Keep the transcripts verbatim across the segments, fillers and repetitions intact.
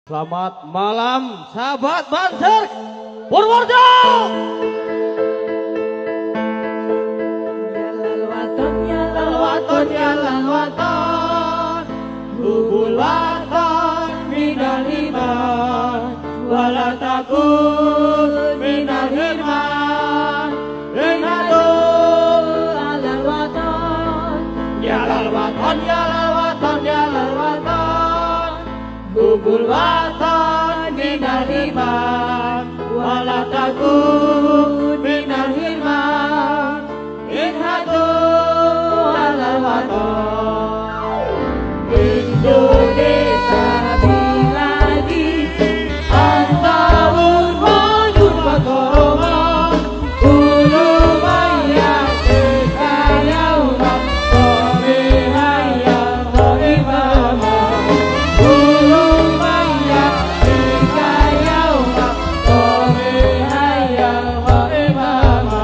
Selamat malam sahabat Banser Purworejo. Ya lalwaton ya lalwaton ya lalwaton hubul waton minal iman wala takun minal hirman inadu alal waton ya lalwaton ya lalwaton ya lalwaton hubul waton minal iman wala takun minal hirman inadu alal waton Indonesia biladi antawun wajud wakoroma ulu mayat sekayaulah komihaya koimama ulu mayat sekayaulah komihaya koimama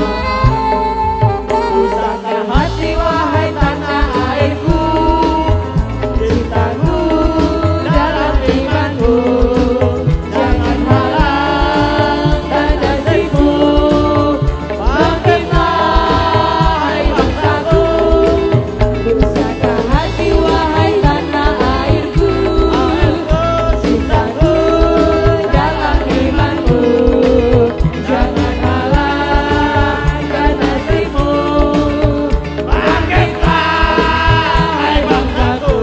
pusaka hati wahai tanah airku cintaku dalam imanku jangan halang dan nasibu bangkitlah hai bangsaku pusaka hati wahai tanah airku cintaku dalam imanku jangan halang dan nasibu bangkitlah hai bangsaku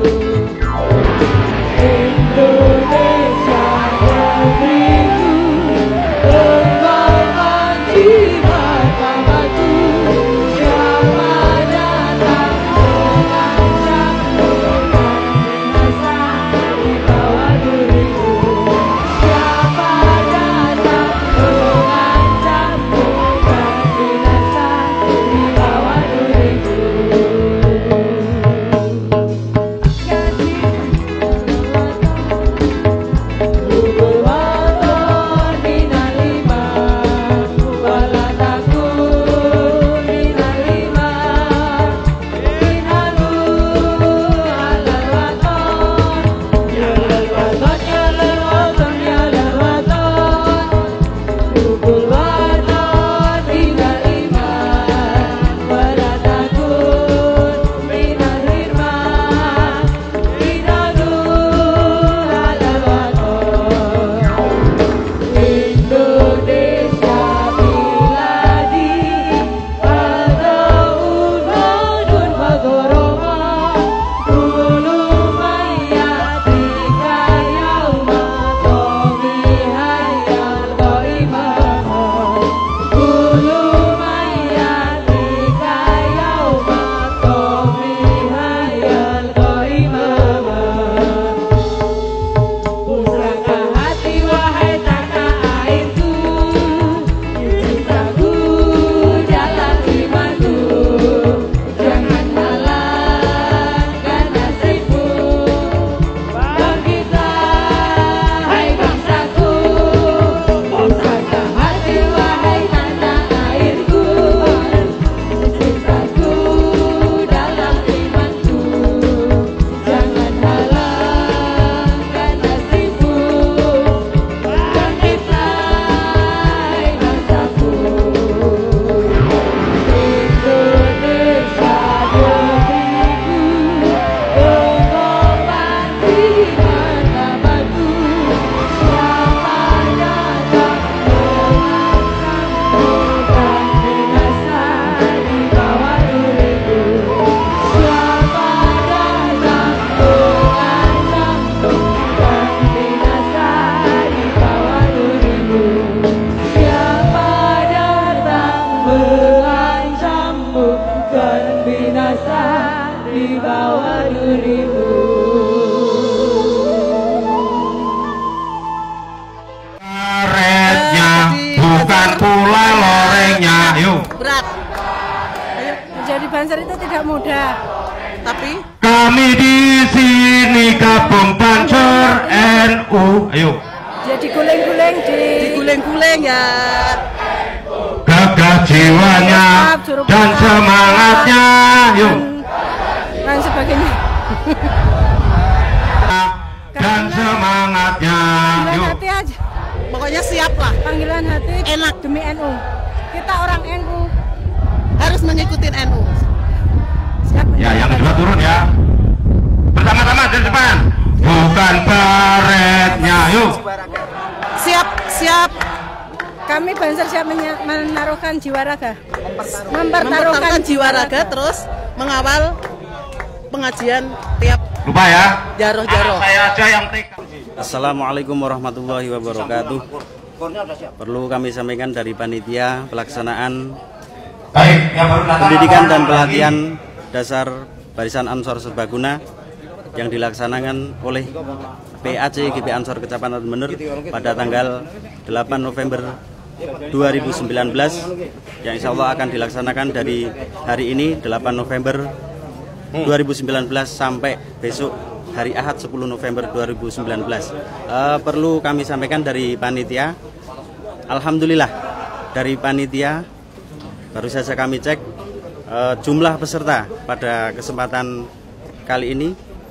Indonesia negeriku engkau jiwa kawanku siapa datang mengancam bukan binasa di bawah diriku siapa datang mengancam bukan binasa di bawah diriku hubul waton minal iman wala takun minal iman inadu alal waton ya lal waton ya lal waton ya lal waton hubul waton minal iman wala takun minal hirman inadu alal waton Indonesia biladi antawun wajud wakoroma ulu mayati kayauma komihayal koimama ulu mayati kayauma komihayal koimama pusaka hati wahai tanah airku cintaku dalam imanku jangan halangkan nasibku bangkitlah hai bangsaku pusaka hati wahai tanah airku cintaku dalam imanku jangan halangkan nasibku bangkitlah hai bangsaku Indonesia negeriku engkau pasti martabatku siapa datang mengancam bukan binasa di bawah diriku siapa datang mengancam bukan binasa di bawah dirimu siapa datang mengancam bukan binasa di bawah dirimu Karetnya bukan pula lorengnya. Yuk. Berat. Menjadi Banser itu tidak mudah. Tapi Kami di sini gabung Banser N U. Ayo. Jadi guling-guling di diguling-guling ya. Gagah jiwanya dan semangatnya. Yuk. dan sebagainya. Dan semangatnya. semangatnya. Panggilan Yuk. hati aja. Pokoknya siap lah. Panggilan hati Enak. demi N U. Kita orang N U. Harus mengikuti N U. Siap. Ya, yang kedua turun ya. Bersama-sama di depan. Bukan baretnya, yuk. Siap, siap. Kami Banser siap menya- menaruhkan jiwa raga. Mempertaruhkan Mempertaruhkan jiwa raga terus mengawal pengajian tiap Lupa ya. jaroh-jaroh. Saya aja yang tik. Assalamualaikum warahmatullahi wabarakatuh. Perlu kami sampaikan dari panitia pelaksanaan Baik, yang baru datang. pendidikan apa dan lagi? pelatihan dasar Barisan Ansor Serbaguna yang dilaksanakan oleh P A C G P Ansor Kecamatan Bener pada tanggal delapan November dua ribu sembilan belas yang insya Allah akan dilaksanakan dari hari ini delapan November dua ribu sembilan belas sampai besok hari Ahad sepuluh November dua ribu sembilan belas. Uh, perlu kami sampaikan dari panitia, alhamdulillah dari panitia baru saja kami cek uh, jumlah peserta pada kesempatan kali ini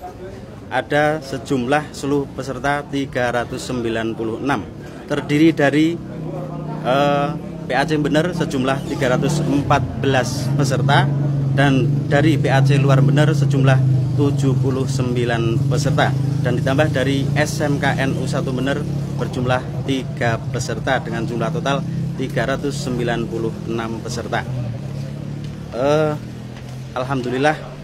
ada sejumlah seluruh peserta tiga ratus sembilan puluh enam, terdiri dari uh, P A C Bener sejumlah tiga ratus empat belas peserta dan dari P A C luar Bener sejumlah tujuh puluh sembilan peserta dan ditambah dari S M K N U satu Bener berjumlah tiga peserta dengan jumlah total tiga ratus sembilan puluh enam peserta. Uh, Alhamdulillah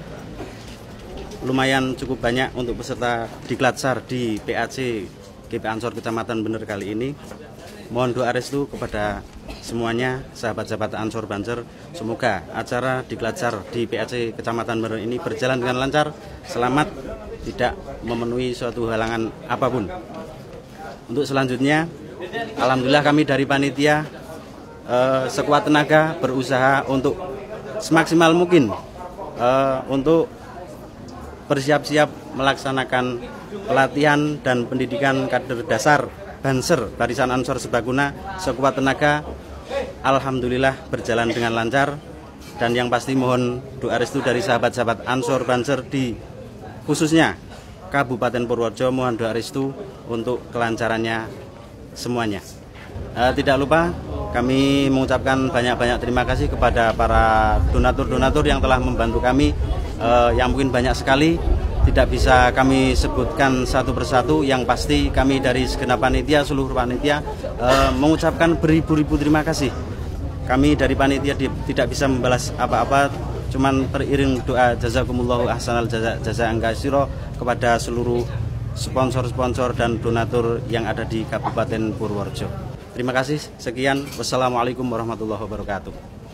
lumayan cukup banyak untuk peserta diklat SAR di P A C G P Ansor Kecamatan Bener kali ini. Mohon doa restu kepada semuanya sahabat-sahabat Ansor Banser, semoga acara diklat SAR di P A C Kecamatan Bener ini berjalan dengan lancar, selamat, tidak memenuhi suatu halangan apapun. Untuk selanjutnya, alhamdulillah kami dari panitia eh, sekuat tenaga berusaha untuk semaksimal mungkin eh, untuk bersiap-siap melaksanakan pelatihan dan pendidikan kader dasar Banser Barisan Ansor Serbaguna sekuat tenaga. Alhamdulillah berjalan dengan lancar dan yang pasti mohon doa restu dari sahabat-sahabat Ansor Banser di khususnya Kabupaten Purworejo, mohon doa restu untuk kelancarannya semuanya. Uh, tidak lupa kami mengucapkan banyak-banyak terima kasih kepada para donatur-donatur yang telah membantu kami, uh, yang mungkin banyak sekali, tidak bisa kami sebutkan satu persatu. Yang pasti kami dari segenap panitia, seluruh panitia uh, mengucapkan beribu-ribu terima kasih. Kami dari panitia di, tidak bisa membalas apa-apa, cuman teriring doa jazakumullahu ahsanal jaza jazaan katsira kepada seluruh sponsor-sponsor dan donatur yang ada di Kabupaten Purworejo. Terima kasih, sekian. Wassalamualaikum warahmatullahi wabarakatuh.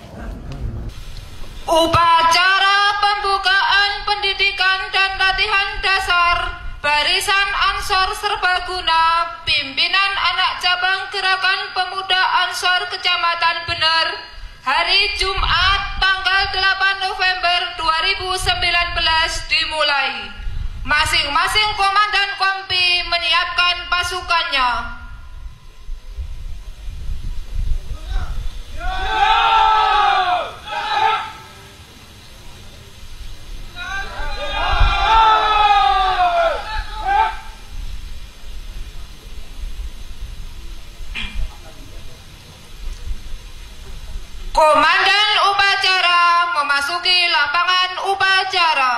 Upacara pembukaan pendidikan dan latihan dasar Barisan Ansor Serbaguna pimpinan anak cabang Gerakan Pemuda Ansor Kecamatan Bener hari Jumat tanggal delapan November dua ribu sembilan belas dimulai. Masing-masing komandan kompi menyiapkan pasukannya. Komandan upacara memasuki lapangan upacara.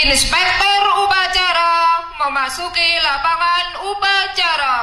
Inspektur upacara memasuki lapangan upacara.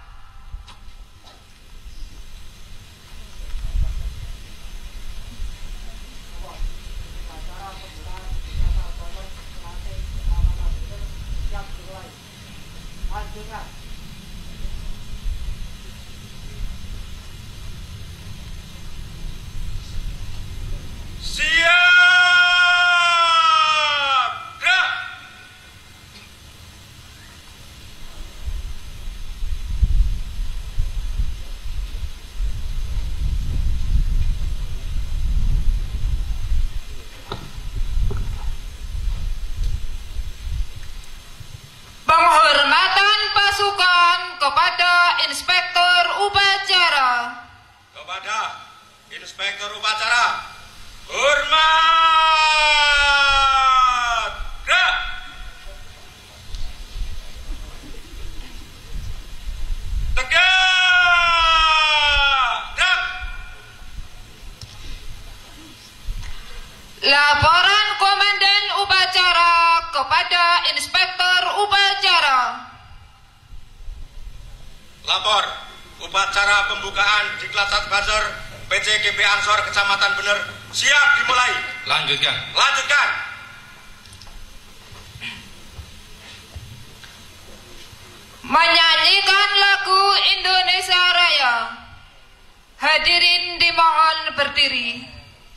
Penghormatan pasukan kepada Inspektur upacara. Kepada Inspektur upacara, hormat. Gerak. Tegak. Gerak. Laporan Komandan upacara kepada Inspektur upacara. Lapor upacara pembukaan Diklat Satbanser P C G P Ansor Kecamatan Bener siap dimulai. Lanjutkan. Lanjutkan. Menyanyikan lagu Indonesia Raya. Hadirin dimohon berdiri.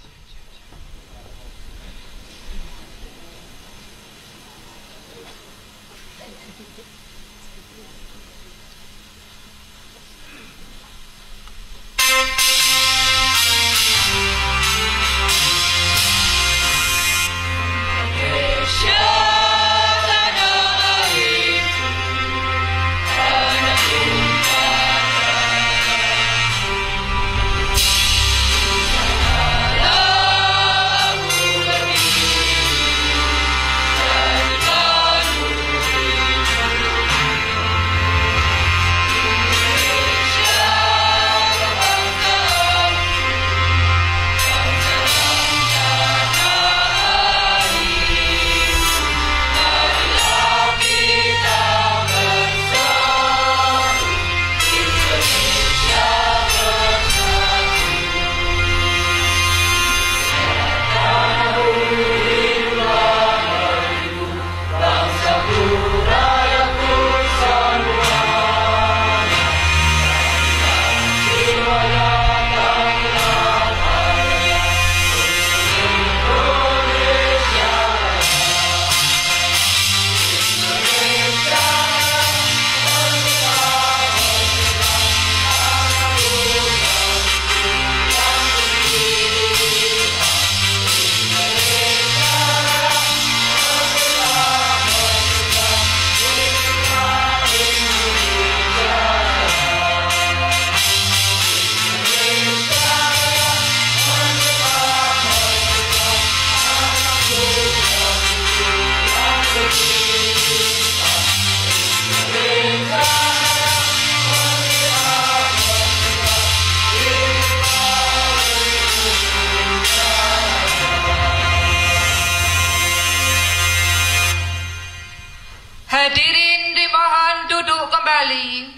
Hadirin dimohon duduk kembali.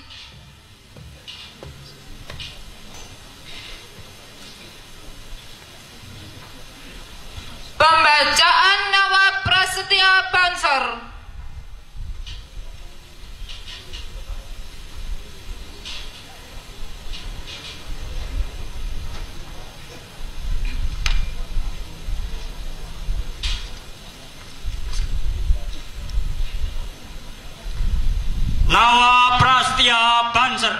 Pembacaan Nawab Prasetya Banser. Nawab Prasetya Banser,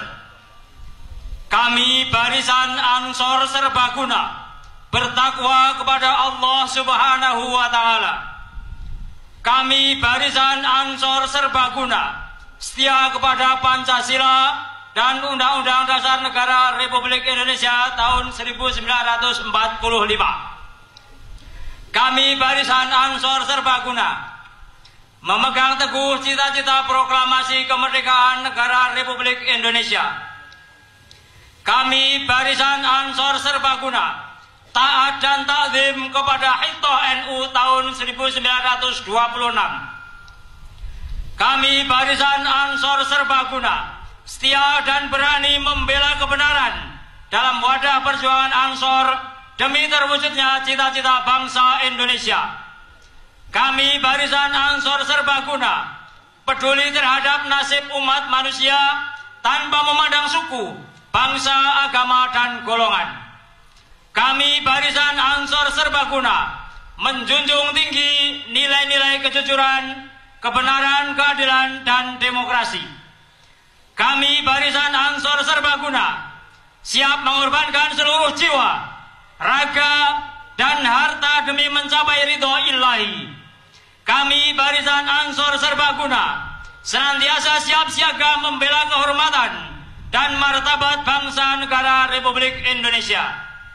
kami barisan Ansor Serbaguna bertakwa kepada Allah Subhanahu wa Ta'ala. Kami barisan Ansor Serbaguna setia kepada Pancasila dan Undang-Undang Dasar Negara Republik Indonesia tahun seribu sembilan ratus empat puluh lima. Kami barisan Ansor Serbaguna memegang teguh cita-cita proklamasi kemerdekaan negara Republik Indonesia. Kami barisan Ansor Serbaguna taat dan takzim kepada Hitoh N U tahun seribu sembilan ratus dua puluh enam. Kami Barisan Ansor Serbaguna setia dan berani membela kebenaran dalam wadah perjuangan Ansor demi terwujudnya cita-cita bangsa Indonesia. Kami Barisan Ansor Serbaguna peduli terhadap nasib umat manusia tanpa memandang suku, bangsa, agama, dan golongan. Kami Barisan Ansor Serbaguna menjunjung tinggi nilai-nilai kejujuran, kebenaran, keadilan, dan demokrasi. Kami Barisan Ansor Serbaguna siap mengorbankan seluruh jiwa, raga, dan harta demi mencapai ridho ilahi. Kami Barisan Ansor Serbaguna senantiasa siap siaga membela kehormatan dan martabat bangsa negara Republik Indonesia.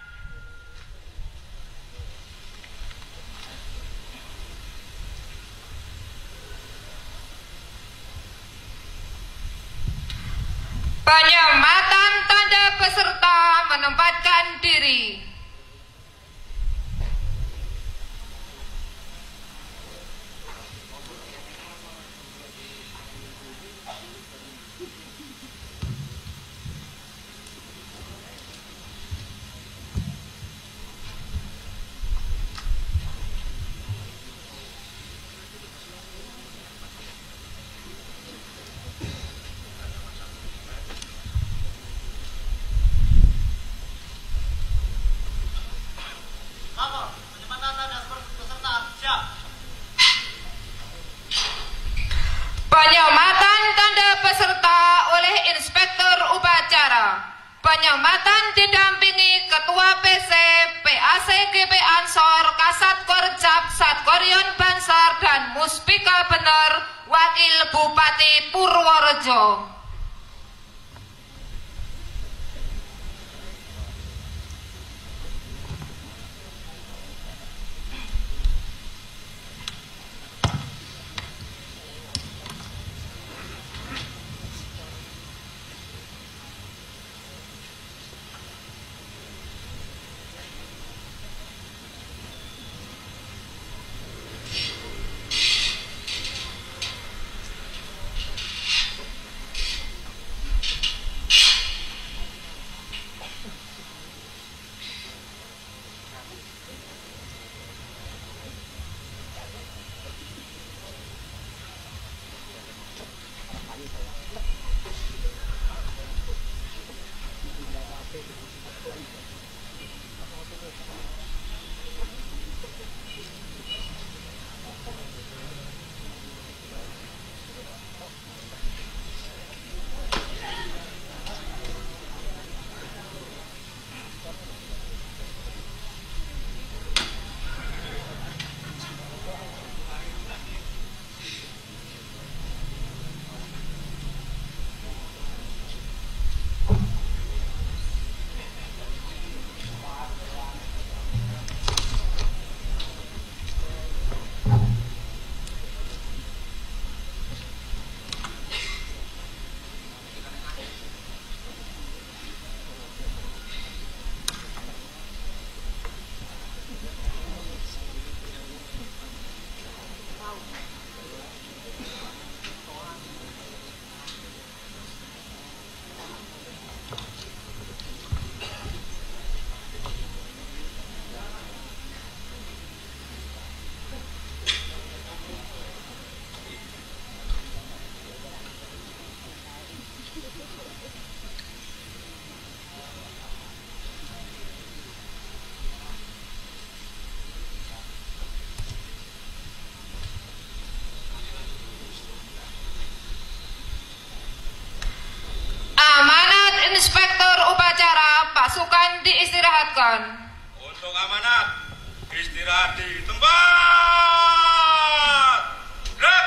Penyematan tanda peserta menempatkan diri. Penyematan tanda peserta oleh Inspektur Upacara. Penyematan didampingi Ketua P C, P A C G P Ansor, Kasat Korcap, Satkoryon Bansar, dan Muspika Bener, Wakil Bupati Purworejo. Inspektur Upacara, pasukan diistirahatkan. Untuk amanat, istirahat di tempat. Gerak.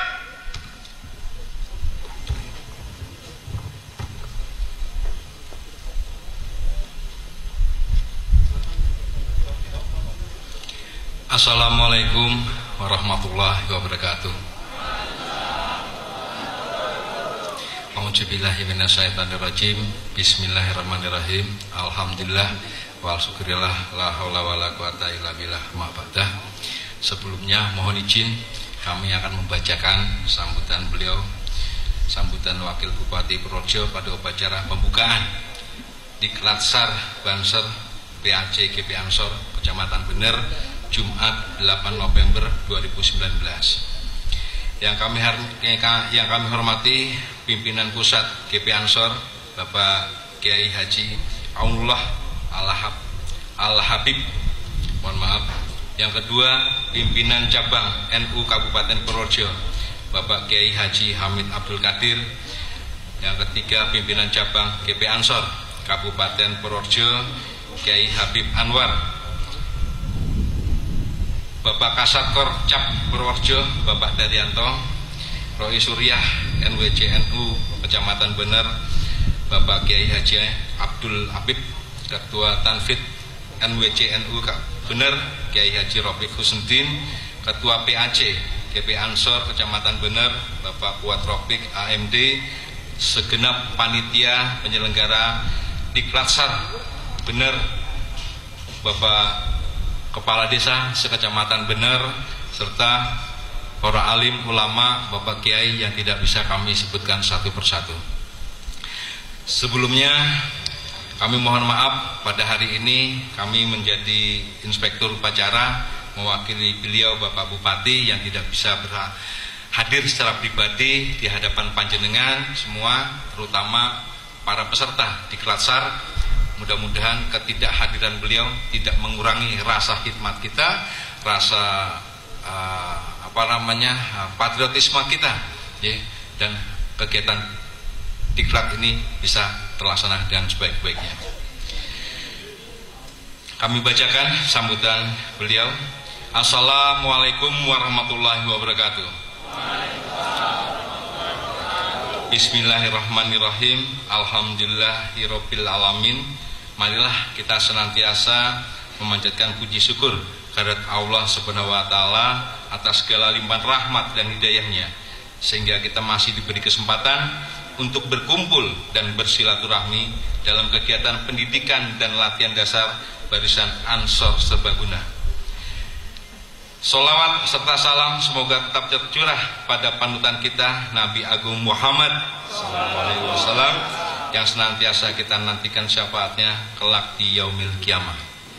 Assalamualaikum warahmatullahi wabarakatuh. A'udzubillahi minasyaitonirrajim. Bismillahirrahmanirrahim. Alhamdulillah wal syukurillah la haula wala quwata illa billah ma ba'dah. Sebelumnya mohon izin kami akan membacakan sambutan beliau, sambutan Wakil Bupati Purworejo pada upacara pembukaan Diklatsar Banser P A C G P Ansor Kecamatan Bener Jumat delapan November dua ribu sembilan belas. Yang kami yang kami hormati pimpinan pusat G P Ansor Bapak Kiai Haji Aunullah Al-Habib, mohon maaf. Yang kedua pimpinan cabang N U Kabupaten Purworejo Bapak Kiai Haji Hamid Abdul Qadir. Yang ketiga pimpinan cabang G P Ansor Kabupaten Purworejo Kiai Habib Anwar. Bapak Kasat Kor Cap Purworejo Bapak Daryanto. Roy Suryah N W C N U Kecamatan Bener Bapak Kiai Haji Abdul Habib. Ketua Tanfid N W C N U Bener Kiai Haji Rofiq Husnuddin. Ketua P A C G P Ansor Kecamatan Bener Bapak Kuat Rofiq A M D. Segenap panitia penyelenggara Diklatsar Bener, Bapak Kepala Desa sekecamatan Bener, serta para alim ulama, Bapak Kiai yang tidak bisa kami sebutkan satu persatu. Sebelumnya kami mohon maaf pada hari ini kami menjadi inspektur upacara mewakili beliau Bapak Bupati yang tidak bisa hadir secara pribadi di hadapan panjenengan semua, terutama para peserta Diklatsar. Mudah-mudahan ketidakhadiran beliau tidak mengurangi rasa khidmat kita, rasa uh, apa namanya patriotisme kita, ya, dan kegiatan Diklat ini bisa terlaksana dengan sebaik-baiknya. Kami bacakan sambutan beliau. Assalamualaikum warahmatullahi wabarakatuh. Bismillahirrahmanirrahim. Alhamdulillahirabbil alamin. Marilah kita senantiasa memanjatkan puji syukur kehadirat Allah Subhanahu wa taala atas segala limpahan rahmat dan hidayahnya, sehingga kita masih diberi kesempatan untuk berkumpul dan bersilaturahmi dalam kegiatan pendidikan dan latihan dasar Barisan Ansor Serbaguna. Sholawat serta salam semoga tetap tercurah pada panutan kita Nabi Agung Muhammad sallallahu alaihi wasallam yang senantiasa kita nantikan syafaatnya kelak di yaumil kiamah.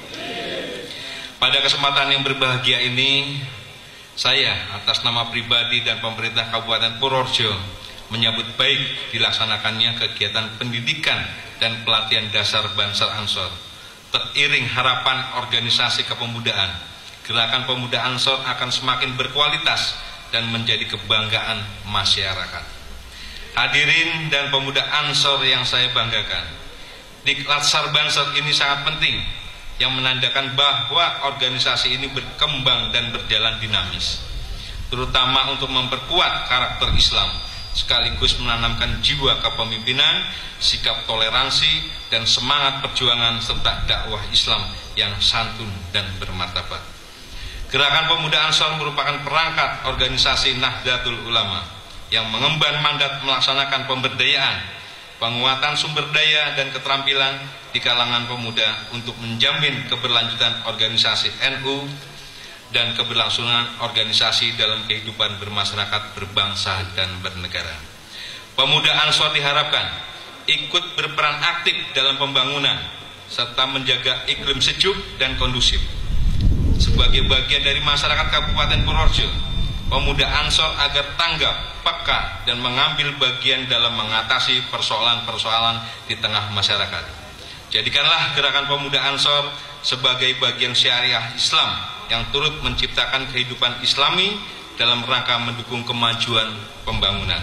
Pada kesempatan yang berbahagia ini, saya atas nama pribadi dan pemerintah Kabupaten Purworejo menyambut baik dilaksanakannya kegiatan pendidikan dan pelatihan dasar Banser Ansor. Teriring harapan organisasi kepemudaan, gerakan pemuda Ansor akan semakin berkualitas dan menjadi kebanggaan masyarakat. Hadirin dan pemuda Ansor yang saya banggakan, Diklatsar Banser ini sangat penting, yang menandakan bahwa organisasi ini berkembang dan berjalan dinamis, terutama untuk memperkuat karakter Islam, sekaligus menanamkan jiwa kepemimpinan, sikap toleransi, dan semangat perjuangan serta dakwah Islam yang santun dan bermartabat. Gerakan Pemuda Ansor merupakan perangkat organisasi Nahdlatul Ulama yang mengemban mandat melaksanakan pemberdayaan, penguatan sumber daya dan keterampilan di kalangan pemuda untuk menjamin keberlanjutan organisasi N U dan keberlangsungan organisasi dalam kehidupan bermasyarakat, berbangsa dan bernegara. Pemuda Ansor diharapkan ikut berperan aktif dalam pembangunan serta menjaga iklim sejuk dan kondusif. Sebagai bagian dari masyarakat Kabupaten Purworejo, pemuda Ansor agar tanggap, peka, dan mengambil bagian dalam mengatasi persoalan-persoalan di tengah masyarakat. Jadikanlah gerakan pemuda Ansor sebagai bagian syariah Islam yang turut menciptakan kehidupan Islami dalam rangka mendukung kemajuan pembangunan.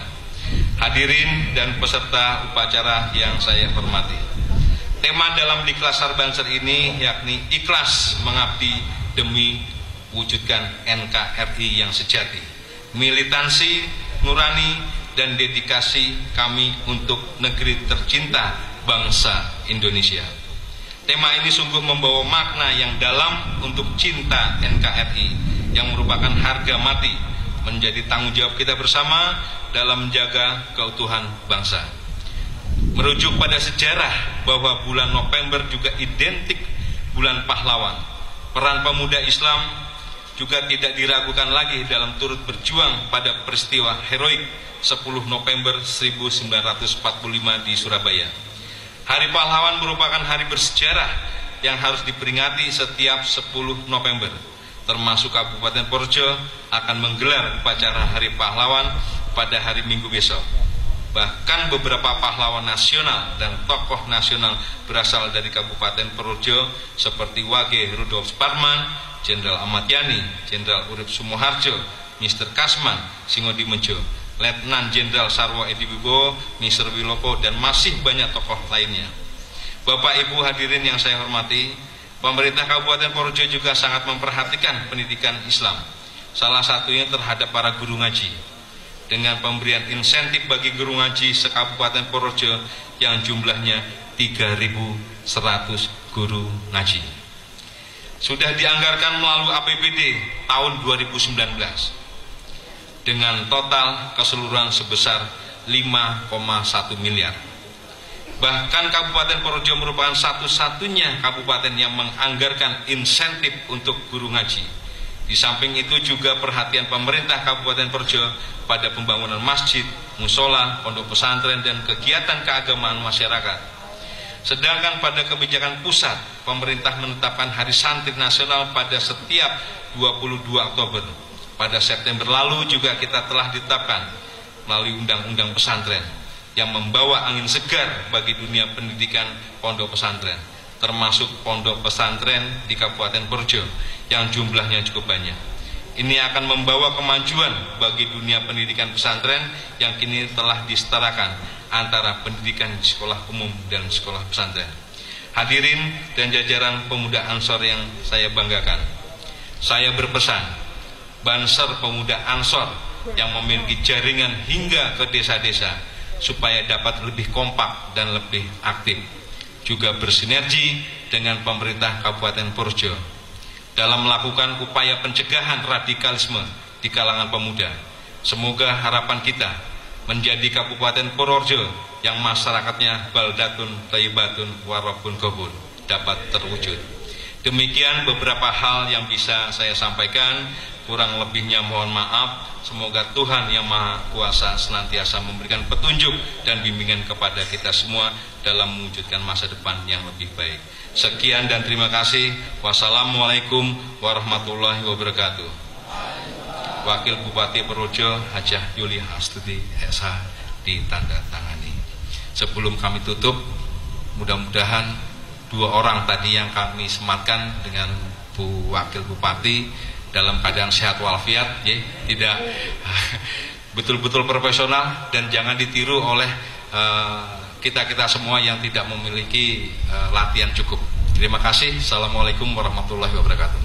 Hadirin dan peserta upacara yang saya hormati, tema dalam Diklatsar Banser ini yakni ikhlas mengabdi demi wujudkan N K R I yang sejati, militansi, nurani, dan dedikasi kami untuk negeri tercinta bangsa Indonesia. Tema ini sungguh membawa makna yang dalam untuk cinta N K R I yang merupakan harga mati, menjadi tanggung jawab kita bersama dalam menjaga keutuhan bangsa. Merujuk pada sejarah bahwa bulan November juga identik bulan pahlawan, peran pemuda Islam juga tidak diragukan lagi dalam turut berjuang pada peristiwa heroik sepuluh November seribu sembilan ratus empat puluh lima di Surabaya. Hari pahlawan merupakan hari bersejarah yang harus diperingati setiap sepuluh November. Termasuk Kabupaten Purworejo akan menggelar upacara Hari Pahlawan pada hari Minggu besok. Bahkan beberapa pahlawan nasional dan tokoh nasional berasal dari Kabupaten Purworejo seperti Wage Rudolf Sparman, Jenderal Ahmad Yani, Jenderal Urip Sumoharjo, Mister Kasman, Singodimejo, Letnan Jenderal Sarwo Edi Wibowo, Mister Wiloko, dan masih banyak tokoh lainnya. Bapak Ibu hadirin yang saya hormati, pemerintah Kabupaten Purworejo juga sangat memperhatikan pendidikan Islam, salah satunya terhadap para guru ngaji, dengan pemberian insentif bagi guru ngaji se-Kabupaten Purworejo yang jumlahnya tiga ribu seratus guru ngaji. Sudah dianggarkan melalui A P B D tahun dua ribu sembilan belas dengan total keseluruhan sebesar lima koma satu miliar. Bahkan Kabupaten Purworejo merupakan satu-satunya kabupaten yang menganggarkan insentif untuk guru ngaji. Di samping itu juga perhatian pemerintah Kabupaten Purworejo pada pembangunan masjid, musola, pondok pesantren, dan kegiatan keagamaan masyarakat. Sedangkan pada kebijakan pusat, pemerintah menetapkan Hari Santri Nasional pada setiap dua puluh dua Oktober. Pada September lalu juga kita telah ditetapkan melalui Undang-Undang Pesantren yang membawa angin segar bagi dunia pendidikan pondok pesantren, termasuk pondok pesantren di Kabupaten Purworejo yang jumlahnya cukup banyak. Ini akan membawa kemajuan bagi dunia pendidikan pesantren yang kini telah disetarakan antara pendidikan di sekolah umum dan sekolah pesantren. Hadirin dan jajaran pemuda Ansor yang saya banggakan, saya berpesan, Banser Pemuda Ansor yang memiliki jaringan hingga ke desa-desa supaya dapat lebih kompak dan lebih aktif, juga bersinergi dengan pemerintah Kabupaten Purworejo dalam melakukan upaya pencegahan radikalisme di kalangan pemuda. Semoga harapan kita menjadi Kabupaten Purworejo yang masyarakatnya baldatun thayyibatun warabun ghafur dapat terwujud. Demikian beberapa hal yang bisa saya sampaikan, kurang lebihnya mohon maaf. Semoga Tuhan yang Maha Kuasa senantiasa memberikan petunjuk dan bimbingan kepada kita semua dalam mewujudkan masa depan yang lebih baik. Sekian dan terima kasih. Wassalamualaikum warahmatullahi wabarakatuh. Wakil Bupati Purworejo Hajah Yuli Astuti S H ditandatangani. Sebelum kami tutup, mudah-mudahan dua orang tadi yang kami sematkan dengan Bu Wakil Bupati dalam keadaan sehat walafiat, ya, tidak betul-betul profesional, dan jangan ditiru oleh kita-kita uh, semua yang tidak memiliki uh, latihan cukup. Terima kasih. Assalamualaikum warahmatullahi wabarakatuh.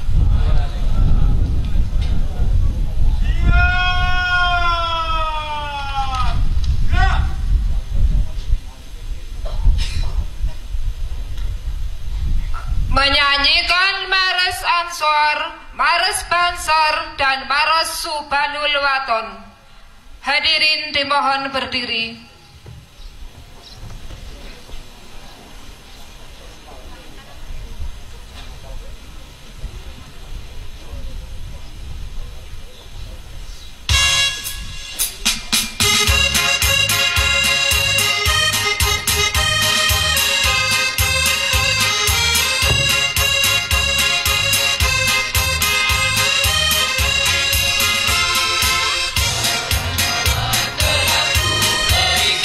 Menyanyikan Mares Ansor, Mares Banser, dan Mares Subanul Waton. Hadirin dimohon berdiri. Dari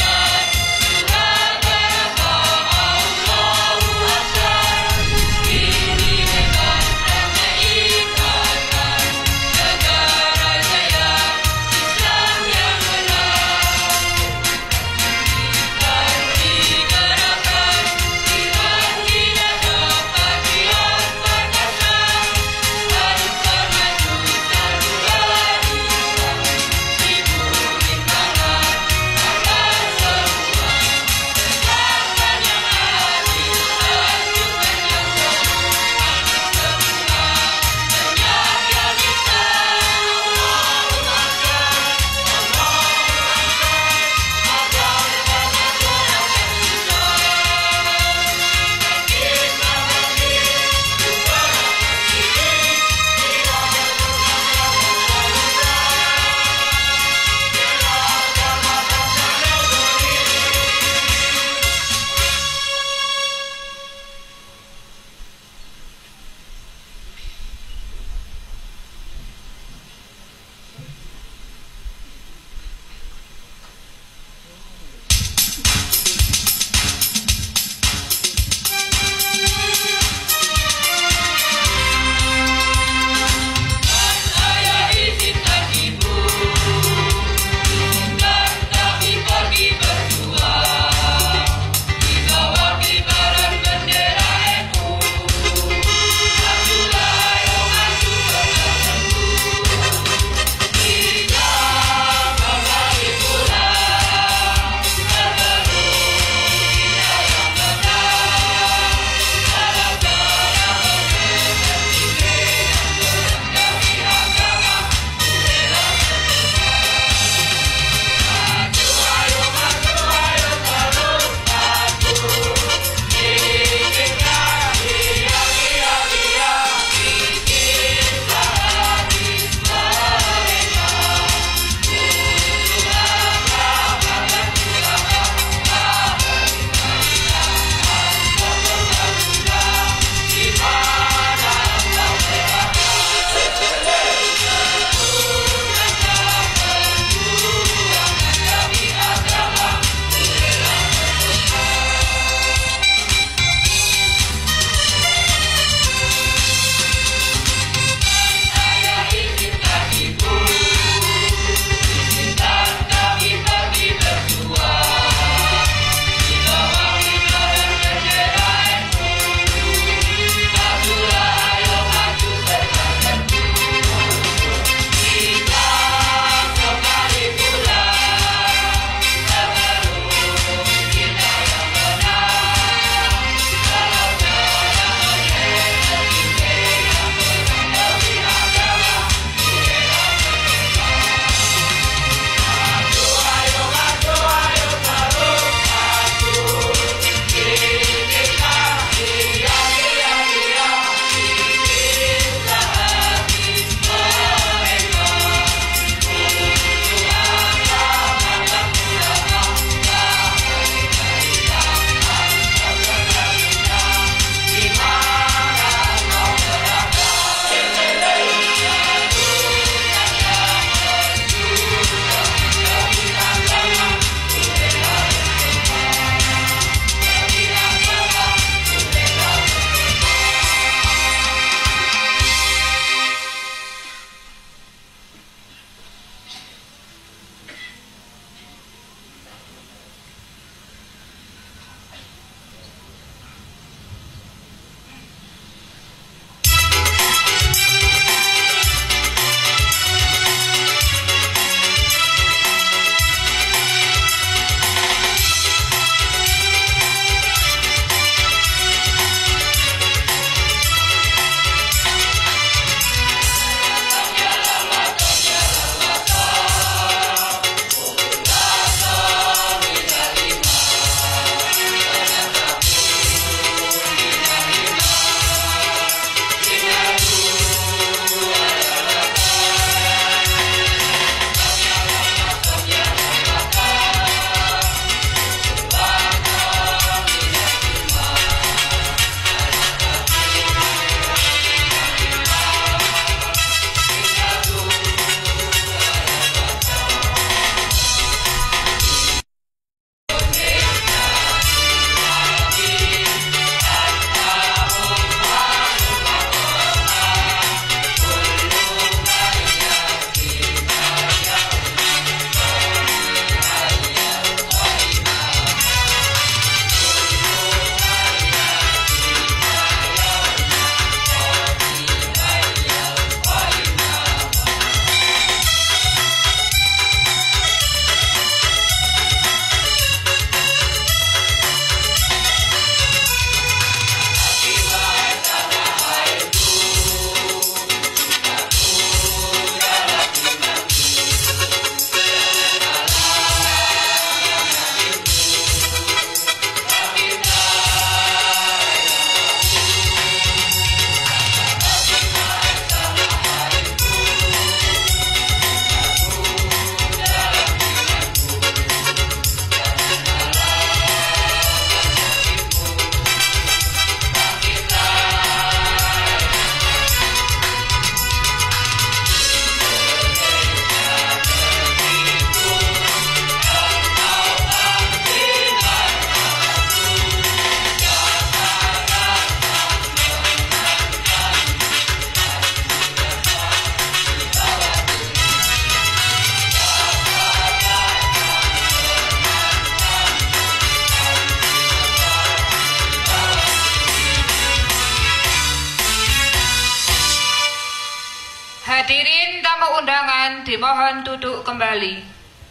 undangan dimohon duduk kembali.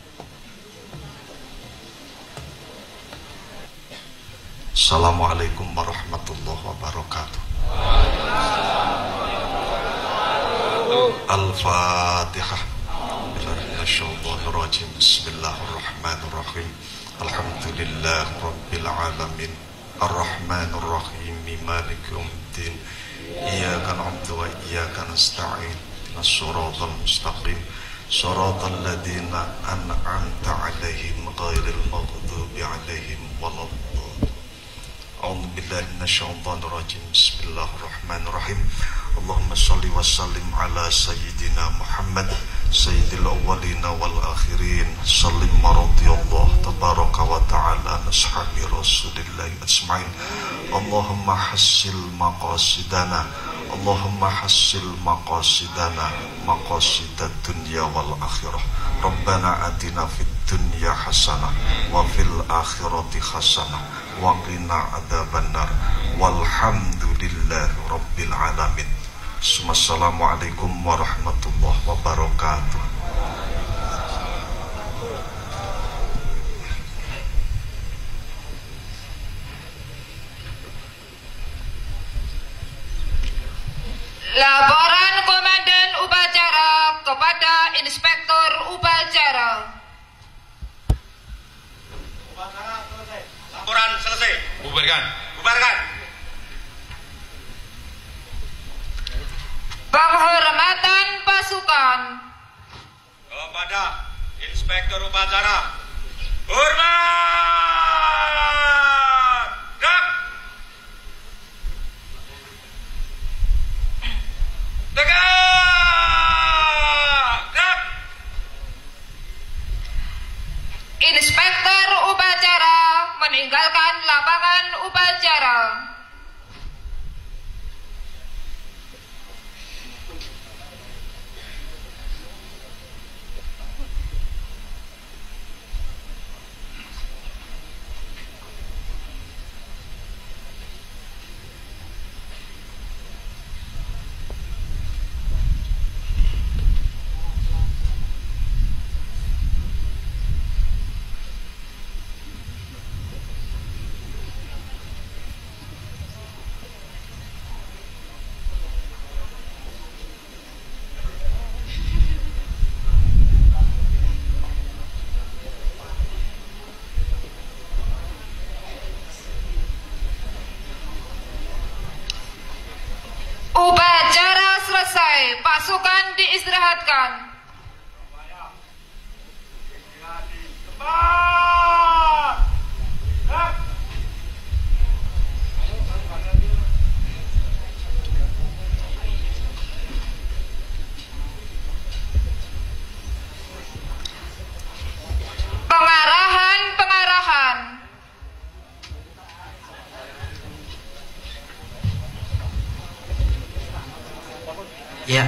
Assalamualaikum warahmatullahi wabarakatuh. Al-Fatihah. Bismillahirrahmanirrahim. Alhamdulillah Rabbil Alamin. Ar-Rahmanir-Rahim. Maliki yaumiddin. Iyyaka na'budu wa iyyaka nasta'in. Shiratal mustaqim. Shiratal ladzina an'amta 'alaihim ghairil maghdubi 'alaihim waladdallin. A'udzu billahi minasyaitonir rajim. Bismillahirrahmanirrahim. Allahumma shalli wa sallim ala sayyidina Muhammad sayyidil awwalina wal akhirin. Sallim radhiyallahu tabaraka wa ta'ala ashabi rasulillahi ajma'in. Allahumma hassil maqasidana, Allahumma hassil maqasidana, maqasidad dunya wal akhirah. Rabbana atina fid dunya hasanah wa fil akhirati hasanah wa qina adzabannar. Walhamdulillahi rabbil alamin. Assalamualaikum warahmatullahi wabarakatuh. Laporan Komandan Upacara kepada Inspektur Upacara. Laporan selesai. Bubarkan. Bubarkan. Penghormatan pasukan Kepada Inspektur Upacara. Hormat. Dak. Tegak. Dak. Inspektur Upacara meninggalkan lapangan upacara. Upacara selesai, pasukan diistirahatkan. Pengarahan, pengarahan. Ya.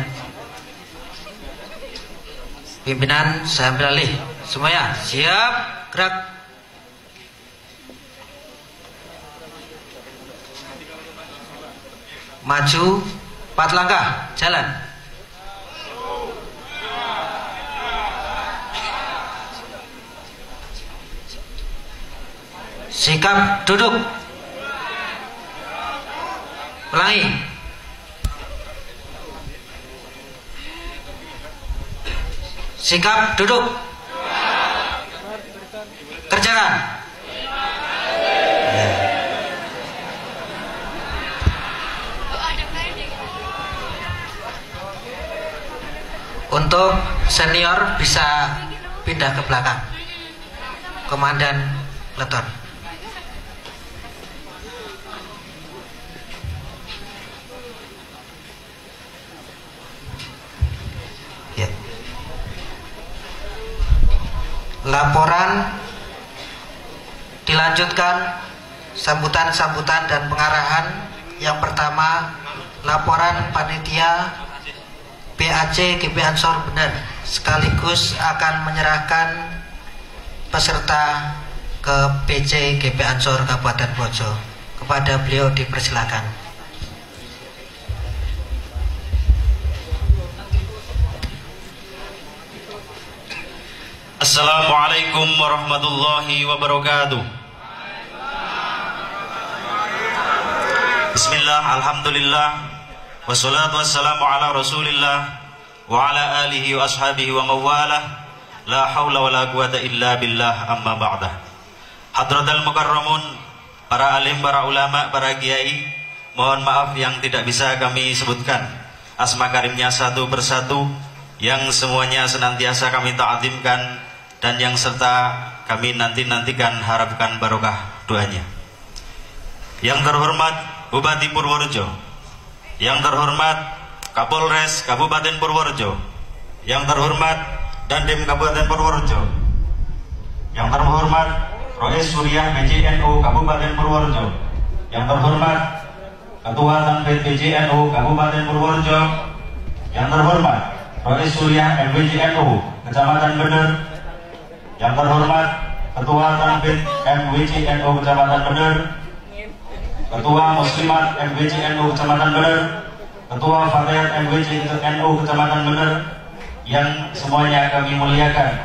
Pimpinan saya ambil alih. Semuanya siap, gerak. Maju empat langkah, jalan. Sikap duduk. Ulangi. Sikap duduk. Kerjakan. Ya. Untuk senior bisa pindah ke belakang. Komandan Peleton. Ya. Laporan dilanjutkan sambutan-sambutan dan pengarahan. Yang pertama, laporan panitia P A C G P Ansor benar, sekaligus akan menyerahkan peserta ke P C G P Ansor Kabupaten Bojo. Kepada beliau dipersilakan. Assalamualaikum warahmatullahi wabarakatuh. Bismillah, alhamdulillah, wassalatu wassalamu ala rasulillah wa ala alihi wa ashabihi wa mawalah. La hawla wa la quwata illa billah, amma ba'dah. Hadratal mukarramun, para alim, para ulama, para kiai, mohon maaf yang tidak bisa kami sebutkan asma karimnya satu persatu, yang semuanya senantiasa kami ta'zimkan dan yang serta kami nanti-nantikan harapkan barokah doanya. Yang terhormat Bupati Purworejo, yang terhormat Kapolres Kabupaten Purworejo, yang terhormat Dandim Kabupaten Purworejo, yang terhormat Rois Suriah B J N U Kabupaten Purworejo, yang terhormat Ketua Tanfid B J N U Kabupaten Purworejo, yang terhormat Rois Suriah M W J N U Kecamatan Bener, yang terhormat Ketua Tanfid M W J N U Kecamatan Bener, Ketua Muslimat M W J N U Kecamatan Bener, Ketua Fatayat M W J N U Kecamatan Bener, yang semuanya kami muliakan,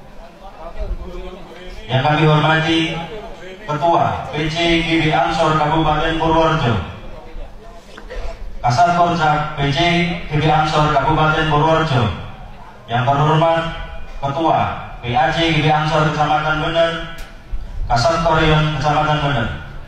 yang kami hormati Ketua P C G B Ansor Kabupaten Purworejo, Kasat Korcap P C G B Ansor Kabupaten Purworejo, yang terhormat Ketua P A C G B Ansor Kecamatan Bener, Kasat Koreon Kecamatan Bener,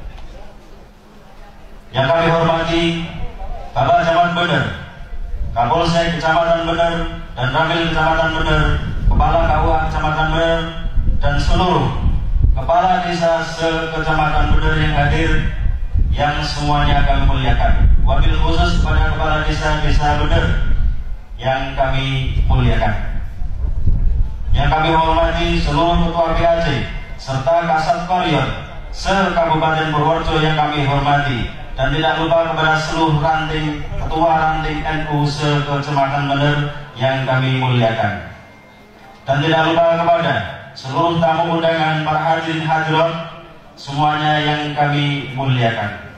yang kami hormati Bapak Camat Bener, Kapolsek Kecamatan Bener dan Ramil Kecamatan Bener, Kepala K U A Kecamatan Bener, dan seluruh kepala desa se-Kecamatan Bener yang hadir, yang semuanya kami muliakan. Wabil khusus kepada kepala desa-desa Bener yang kami muliakan, yang kami hormati seluruh ketua P A C serta Kasat Koreon se-Kabupaten Purworejo yang kami hormati, dan tidak lupa kepada seluruh ranting ketua ranting N U se-Kecamatan Bener yang kami muliakan, dan tidak lupa kepada seluruh tamu undangan, para hadirin hadirat semuanya yang kami muliakan.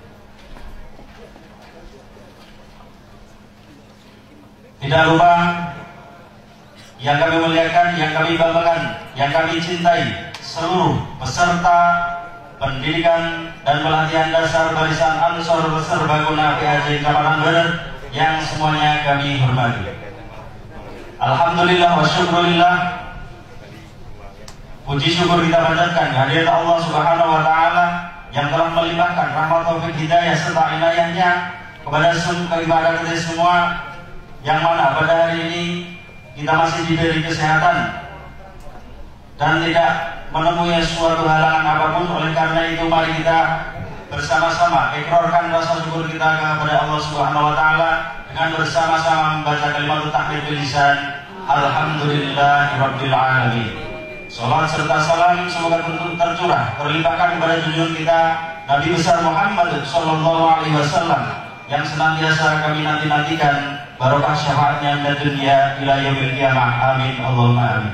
Tidak lupa yang kami muliakan, yang kami banggakan, yang kami cintai, seluruh peserta pendidikan dan pelatihan dasar barisan Ansor Serbaguna P A C Kecamatan Bener yang semuanya kami hormati. Alhamdulillah wa syukurillah, puji syukur kita panjatkan kehadirat Allah Subhanahu wa taala yang telah melimpahkan rahmat taufik hidayah serta inayahnya kepada kepada kita semua, yang mana pada hari ini kita masih diberi kesehatan dan tidak menemui suatu halangan apapun. Oleh karena itu mari kita bersama-sama ikrarkan rasa syukur kita kepada Allah Subhanahu wa taala dengan bersama-sama membaca kalimat tahmid bil lisan alhamdulillahirabbil alamin. Salat serta salam semoga tercurah terlimpahkan kepada junjungan kita Nabi besar Muhammad sallallahu alaihi wasallam yang senantiasa kami nanti-nantikan barokah syafaatnya dan dunia ila yaumil qiyamah. Amin Allahumma amin.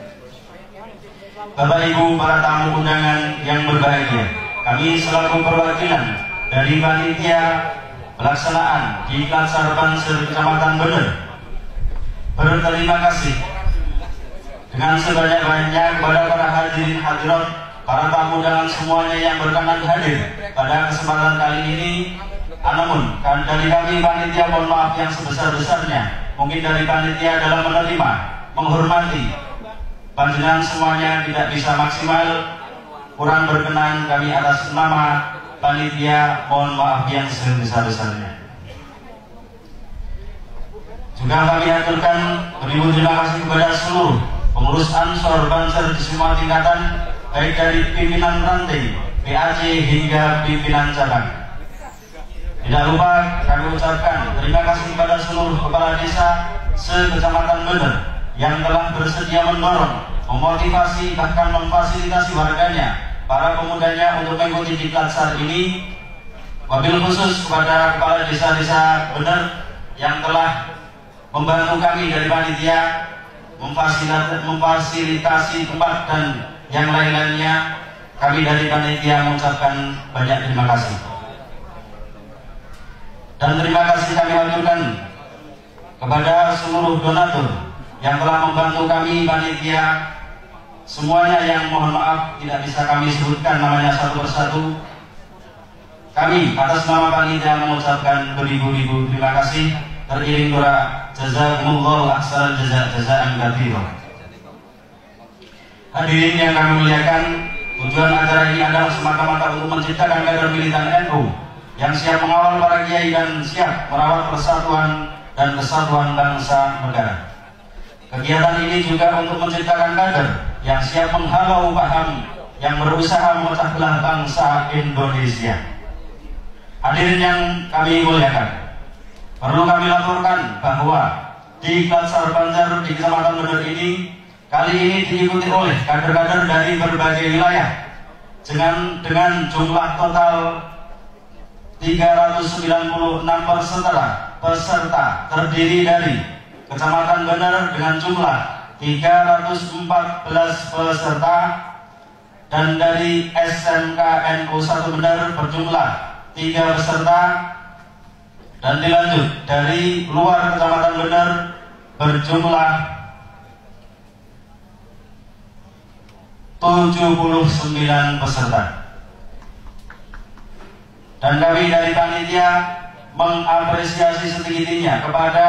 Bapak Ibu para tamu undangan yang berbahagia, kami selaku perwakilan dari panitia pelaksanaan di Klatsar Banser Kecamatan Bener berterima kasih dengan sebanyak-banyaknya kepada para hadirin hadirat, para tamu undangan semuanya yang berkenan hadir pada kesempatan kali ini. Namun kan dari kami panitia mohon maaf yang sebesar-besarnya, mungkin dari panitia dalam menerima, menghormati panjenengan semuanya tidak bisa maksimal, kurang berkenan, kami atas nama panitia mohon maaf yang sebesar-besarnya. Juga kami aturkan beribu terima kasih kepada seluruh pengurus Ansor Banser di semua tingkatan, baik dari pimpinan ranting P A C hingga pimpinan cabang. Tidak lupa kami ucapkan terima kasih kepada seluruh kepala desa se-Kecamatan Bener yang telah bersedia mendorong, memotivasi, bahkan memfasilitasi warganya, para pemudanya untuk mengikuti Diklat ini. Wabil khusus kepada kepala desa-desa Bener yang telah membantu kami dari panitia memfasilitasi, memfasilitasi tempat dan yang lain-lainnya. Kami dari panitia mengucapkan banyak terima kasih. Dan terima kasih kami aturkan kepada seluruh donatur yang telah membantu kami panitia semuanya yang mohon maaf tidak bisa kami sebutkan namanya satu persatu. Kami atas nama panitia mengucapkan beribu-ribu terima kasih, teriring doa jazakumullahu ahsanal jazaa jazaan katsiran. Hadirin yang kami muliakan, tujuan acara ini adalah semata-mata untuk menciptakan kader militan N U yang siap mengawal para kiai dan siap merawat persatuan dan kesatuan bangsa negara. Kegiatan ini juga untuk menciptakan kader yang siap menghalau paham yang berusaha memecah belah bangsa Indonesia. Hadirin yang kami muliakan, perlu kami laporkan bahwa di Klatsar Banjar di Kecamatan Bener ini kali ini diikuti oleh kader-kader dari berbagai wilayah dengan dengan jumlah total tiga ratus sembilan puluh enam peserta peserta terdiri dari Kecamatan Bener dengan jumlah tiga ratus empat belas peserta dan dari S M K N U satu Bener berjumlah tiga peserta, dan dilanjut dari luar Kecamatan Bener berjumlah tujuh puluh sembilan peserta. Dan kami dari panitia mengapresiasi setinggi-tingginya kepada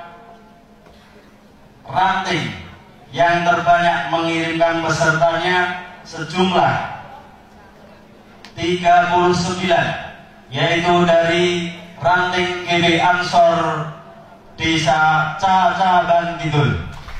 ranting yang terbanyak mengirimkan pesertanya sejumlah tiga puluh sembilan, yaitu dari ranting G B Ansor Desa Cacaban Kidul.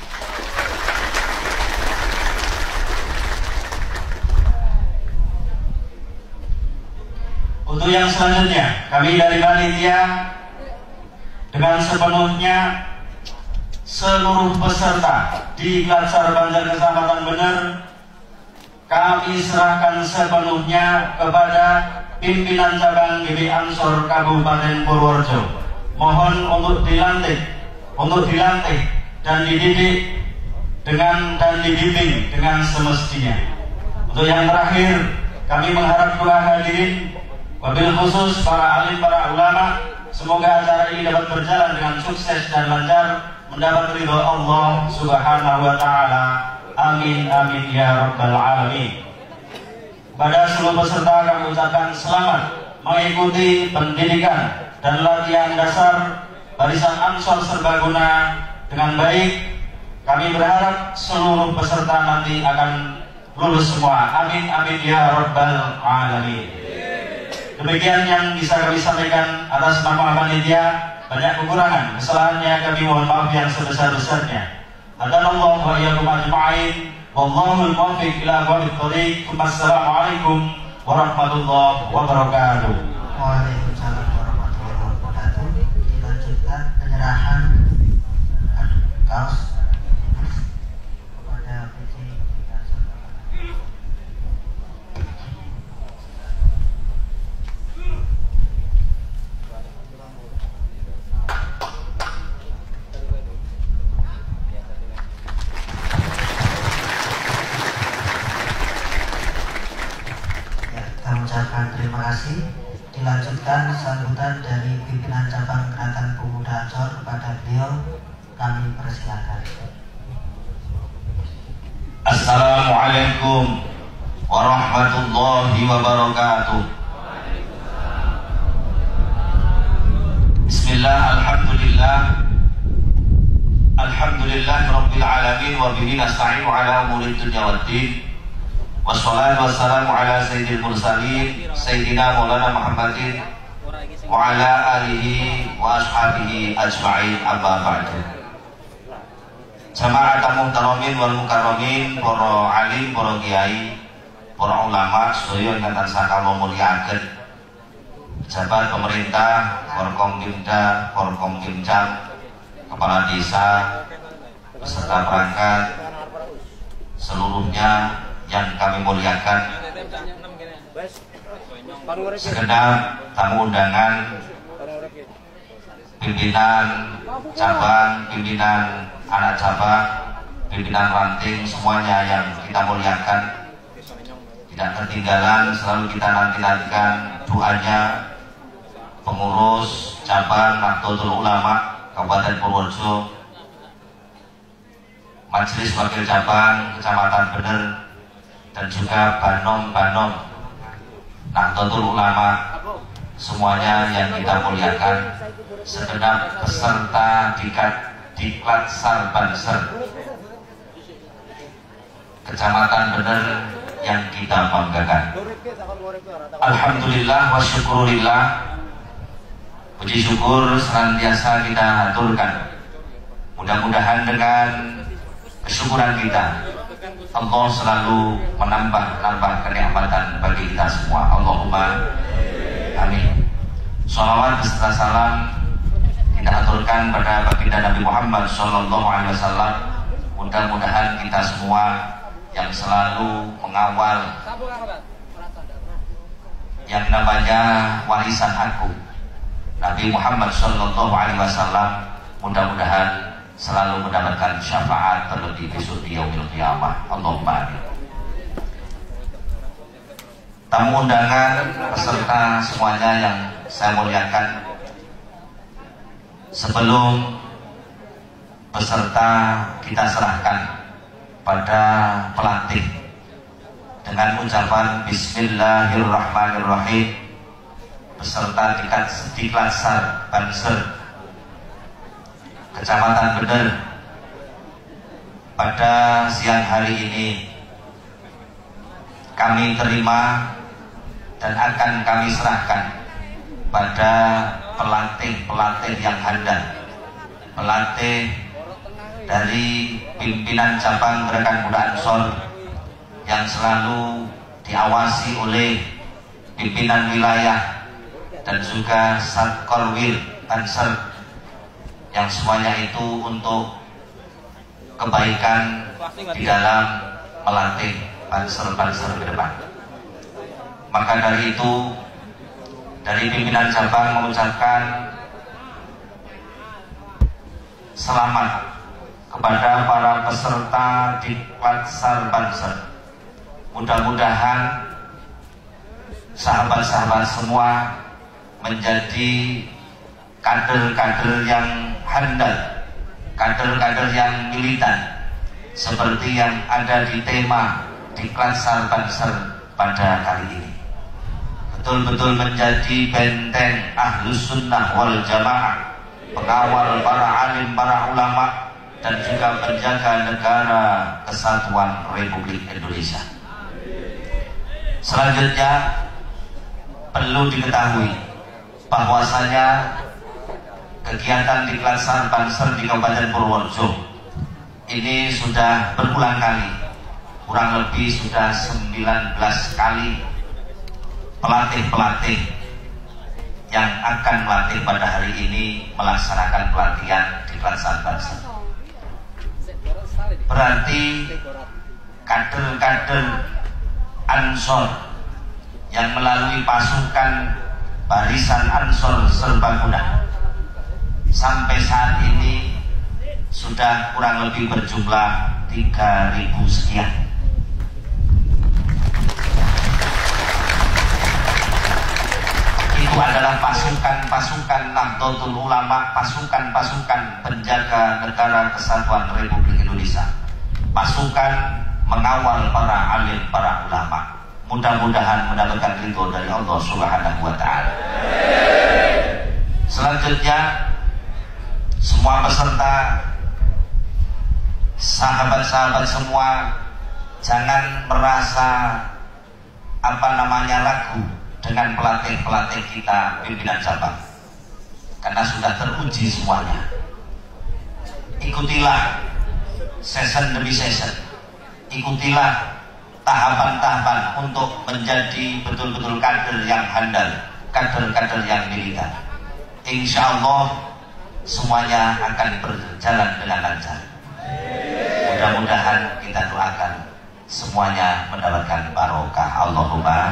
Untuk yang selanjutnya, kami dari panitia dengan sepenuhnya seluruh peserta di Klatsar Banjar Kecamatan Bener kami serahkan sepenuhnya kepada pimpinan cabang G B Ansor Kabupaten Purworejo. Mohon untuk dilantik, untuk dilantik dan dididik dengan dan dibimbing dengan semestinya. Untuk yang terakhir, kami mengharap doa hadirin, wabil khusus para alim, para ulama, semoga acara ini dapat berjalan dengan sukses dan lancar, mendapat ridho Allah Subhanahu wa taala. Amin amin ya rabbal alamin. Pada seluruh peserta kami ucapkan selamat mengikuti pendidikan dan latihan dasar Barisan Ansor Serbaguna dengan baik. Kami berharap seluruh peserta nanti akan lulus semua. Amin amin ya rabbal alamin. Demikian yang bisa kami sampaikan atas nama panitia. Banyak kekurangan, kesalahannya kami mohon maaf yang sebesar-besarnya. Hadanallahu wa iyyakum ajma'in. Wallahul muwaffiq ila aqwamit thoriq. Wassalamualaikum warahmatullahi wabarakatuh. Waalaikumsalam warahmatullahi wabarakatuh. Dilanjutkan penyerahan kaos kepada P C. Terima kasih. Dilanjutkan sambutan dari pimpinan cabang Gerakan Pemuda Ansor kepada beliau, kami persilakan. Assalamualaikum warahmatullahi wabarakatuh. Bismillah, alhamdulillah, alhamdulillah rabbil alamin, wa bihi nasta'inu ala umuri dunya waddin. Wassalatu wassalamu ala sayyidil mursalin sayyidina Maulana Muhammadin wa ala alihi wa ashabihi ajma'in, amma ba'du. Jamaah tamu muhtaramin wal mukarramin, para alim, para kiai, para ulama sedaya ingkang sakala mulyakaken, pejabat pemerintah, Forkom Pimda, Forkom Pimcam, kepala desa, peserta perangkat, seluruhnya yang kami muliakan, segenap tamu undangan, pimpinan cabang, pimpinan anak cabang, pimpinan ranting, semuanya yang kita muliakan. Tidak ketinggalan, selalu kita nanti-nantikan doanya pengurus cabang Nahdlatul Ulama Kabupaten Purworejo, Majelis Wakil Cabang Kecamatan Bener, dan juga Banom-Banom Nahdlatul Ulama, semuanya yang kita muliakan, segenap peserta Diklat Sar Banser Kecamatan Bener yang kita banggakan. Alhamdulillah wa syukurillah, puji syukur senantiasa kita aturkan. Mudah-mudahan dengan kesyukuran kita, Allah selalu menambah-nambah kenikmatan bagi kita semua. Allahumma amin. Shalawat beserta salam kita aturkan pada baginda Nabi Muhammad Sallallahu Alaihi Wasallam. Mudah-mudahan kita semua yang selalu mengawal yang namanya warisan aku Nabi Muhammad Sallallahu Alaihi Wasallam, mudah-mudahan selalu mendapatkan syafaat terlebih besok di yaumil qiyamah. Allahumma amin. Tamu undangan, peserta semuanya yang saya muliakan, sebelum peserta kita serahkan pada pelatih dengan ucapan Bismillahirrahmanirrahim, peserta Diklat Sar Banser Kecamatan Bener, pada siang hari ini kami terima dan akan kami serahkan pada pelatih-pelatih yang handal, pelatih dari pimpinan cabang Gerakan Muda Ansor yang selalu diawasi oleh pimpinan wilayah dan juga Satkorwil Banser, yang semuanya itu untuk kebaikan di dalam melatih Banser-Banser ke depan. Maka dari itu, dari pimpinan cabang mengucapkan selamat kepada para peserta Diklat Sar Banser. Mudah-mudahan sahabat-sahabat semua menjadi kader-kader yang handal, kader-kader yang militan, seperti yang ada di tema Diklat Sar Banser pada kali ini. Betul-betul menjadi benteng Ahlus Sunnah wal Jamaah, pengawal para alim, para ulama, dan juga penjaga negara Kesatuan Republik Indonesia. Selanjutnya perlu diketahui bahwasanya kegiatan Diklat Sar Banser di Kabupaten Purworejo ini sudah berulang kali, kurang lebih sudah sembilan belas kali pelatih-pelatih yang akan melatih pada hari ini melaksanakan pelatihan Diklat Sar Banser. Berarti kader-kader Ansor yang melalui pasukan Barisan Ansor Serbaguna sampai saat ini sudah kurang lebih berjumlah tiga ribu sekian. Itu adalah pasukan-pasukan Nahdlatul Ulama, pasukan-pasukan penjaga negara Kesatuan Republik Indonesia, pasukan mengawal para alim, para ulama. Mudah-mudahan mendapatkan ridho dari Allah Subhanahu wa Ta'ala. Selanjutnya, semua peserta, sahabat-sahabat semua, jangan merasa apa namanya ragu dengan pelatih-pelatih kita pimpinan cabang, karena sudah teruji semuanya. Ikutilah season demi season, ikutilah tahapan-tahapan untuk menjadi betul-betul kader yang handal, kader-kader yang militan. Insya Allah semuanya akan berjalan dengan lancar. Mudah-mudahan kita doakan semuanya mendapatkan barokah. Allahumma.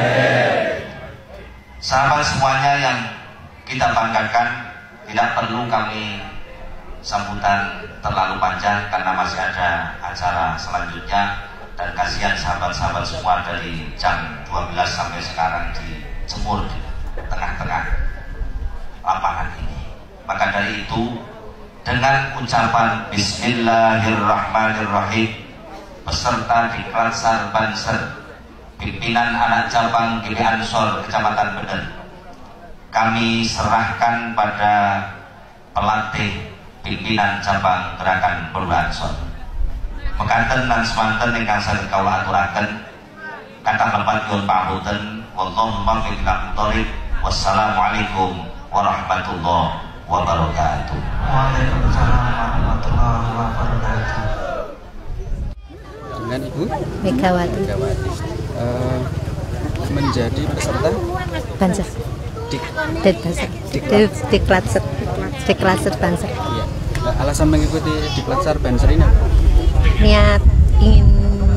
Sahabat semuanya yang kita banggakan, tidak perlu kami sambutan terlalu panjang karena masih ada acara selanjutnya. Dan kasihan sahabat-sahabat semua dari jam dua belas sampai sekarang dijemur di tengah-tengah lapangan ini. Maka dari itu dengan ucapan Bismillahirrahmanirrahim peserta Diklatsar Banser pimpinan anak cabang G B Ansor Kecamatan Bener kami serahkan pada pelatih pimpinan cabang Gerakan Purwansor. Mekaten lan semanten ingkang saged kawula aturaken kathah lepat nyuwun pangapunten wallahu muwaffiq ila thoriq. Wassalamualaikum warahmatullahi wabarakatuh. Waalaikumsalam warahmatullahi wabarakatuh. Dengan Ibu Megawati, Megawati. Uh, menjadi peserta Banser. Dik Dik Banser. Dik Diklatsar. Diklatsar Banser. Iya. Nah, alasan mengikuti Diklatsar Banser ini apa? Niat ingin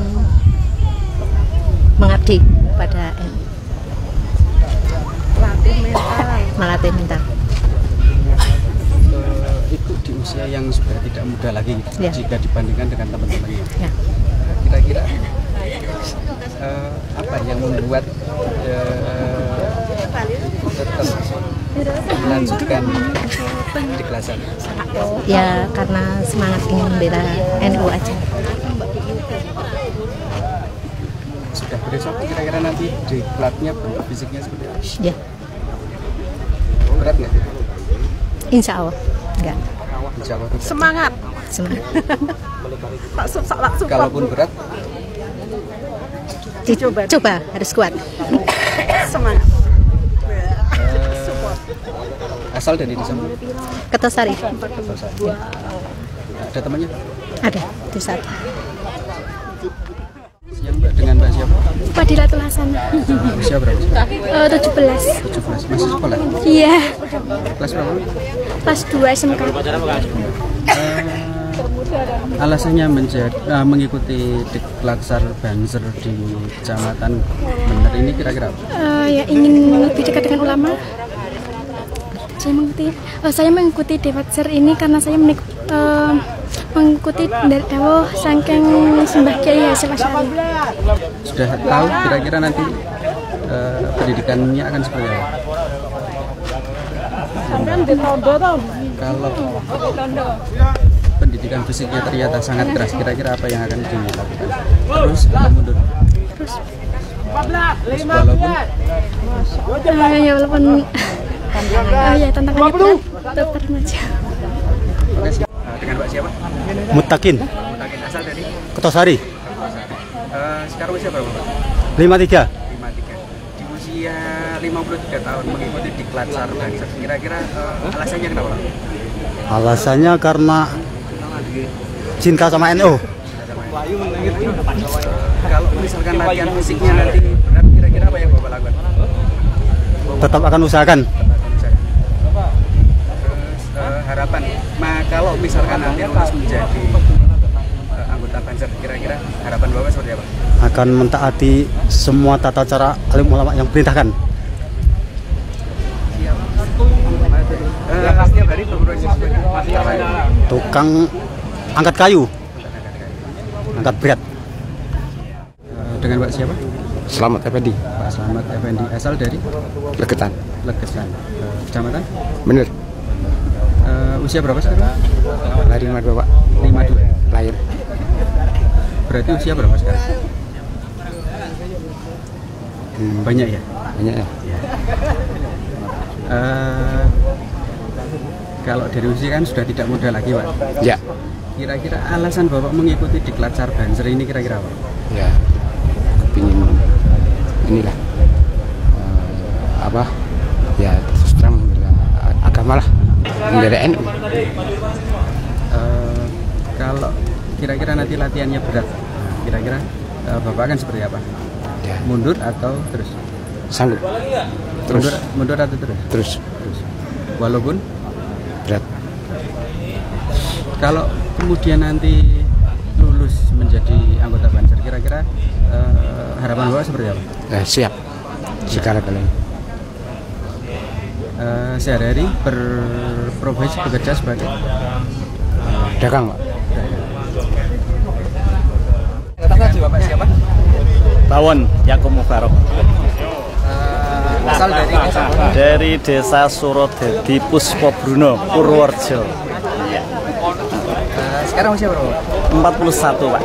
mengabdi pada N U. Melatih mental. Melatih mental. Uh, ikut di usia yang sudah tidak muda lagi gitu, ya. Jika dibandingkan dengan teman-temannya. Ya. Kira-kira uh, apa yang membuat uh, tetap melanjutkan Diklatsar? Ya karena semangat ingin membela N U aja. Sudah besok kira-kira nanti diklatnya bentuk fisiknya seperti apa? Ya. Berat nggak? Insya Allah enggak. Insya Allah tidak. Semangat. Semangat. Tak sup, tak sup. Kalaupun berat, dicoba. Coba harus kuat. Semangat. Uh, asal dari desa mana? Kertosari. Kertosari. Ya. Ada temannya? Ada di sana. Yang Mbak dengan Mbak siapa? Fadilatul Hasan. Usia berapa? Uh, tujuh belas. tujuh belas. Masih sekolah? Iya. Kelas berapa? Kelas dua S M K. Uh, alasannya menjadi uh, mengikuti Diklatsar Banser di Kecamatan Bener ini kira-kira apa? Uh, ya ingin lebih dekat dengan ulama. Saya mengikuti, uh, saya mengikuti Diklatsar ini karena saya menik, uh, mengikuti dari dawuh saking Simbah Kyai Hasyim Asy'ari. Sudah tahu kira-kira nanti uh, pendidikannya akan seperti apa? Kalau pendidikan fisiknya ternyata sangat keras, kira-kira apa yang akan dilakukan? Terus atau mundur? Terus. Terus walaupun Uh, ya walaupun uh, ya tantangannya berat, tetap remaja. Oke, uh, dengan Mbak siapa? Mutakin. Mutakin asal dari Kertosari. Uh, sekarang usia berapa, Pak? lima puluh tiga. lima puluh tiga. Di usia lima puluh tiga tahun mengikuti Diklatsar Banser. Kira-kira uh, alasannya kenapa, Pak? Alasannya karena cinta sama N U. Uh, kalau misalkan latihan fisiknya nanti berat, kira-kira apa yang Bapak lakukan? Tetap akan usahakan. Terus uh, harapan, nah kalau misalkan nanti lulus menjadi uh, anggota Banser, kira-kira harapan Bapak seperti apa? Akan mentaati semua tata cara alim ulama yang perintahkan. Siap. Uh, setiap hari berproses Tukang angkat kayu, angkat berat. Uh, dengan Pak siapa? Selamat Effendi. Pak Selamat Effendi, asal dari Legetan. Legetan. Uh, Kecamatan? Bener. Uh, usia berapa sekarang? Lahir lima dua, Pak. lima dua. Lahir. Berarti usia berapa sekarang? Hmm. Banyak ya? Banyak ya. Ya. Uh, kalau dari usia kan sudah tidak muda lagi, Pak. Ya. Kira-kira alasan Bapak mengikuti Diklatsar Banser ini kira-kira apa? Ya. Kepingin inilah uh, apa? Ya terus terang agama lah. Membela N U. Uh, kalau kira-kira nanti latihannya berat, kira-kira uh, Bapak akan seperti apa? Ya. Mundur atau terus? Sanggup. Terus. Mundur, mundur atau terus? Terus. Terus. Walaupun berat. Kalau kemudian nanti lulus menjadi anggota Banser, kira-kira uh, harapan Bapak seperti apa? Eh, siap. Segala-galanya. Uh, sehari-hari berprofesi bekerja sebagai dagang, Pak. Bapak siapa? Bawon Yakub Mubarok. Uh, asal dari desa dari desa Surodadi Puspo Bruno Purworejo. Sekarang usia berapa? empat puluh satu, Pak.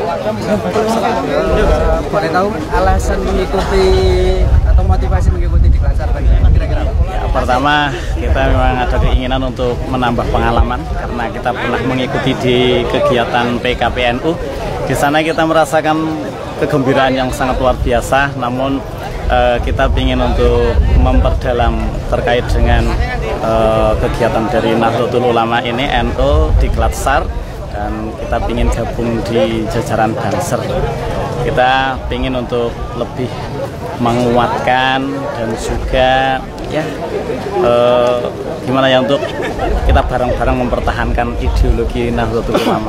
Boleh tahu alasan mengikuti atau motivasi mengikuti Diklat S A R kira-kira? Ya, pertama kita memang ada keinginan untuk menambah pengalaman karena kita pernah mengikuti di kegiatan P K P N U. Di sana kita merasakan kegembiraan yang sangat luar biasa, namun eh, kita ingin untuk memperdalam terkait dengan eh, kegiatan dari Nahdlatul Ulama ini N U Diklat S A R, dan kita ingin gabung di jajaran Banser. Kita ingin untuk lebih menguatkan dan juga ya eh, gimana ya untuk kita bareng-bareng mempertahankan ideologi Nahdlatul Ulama.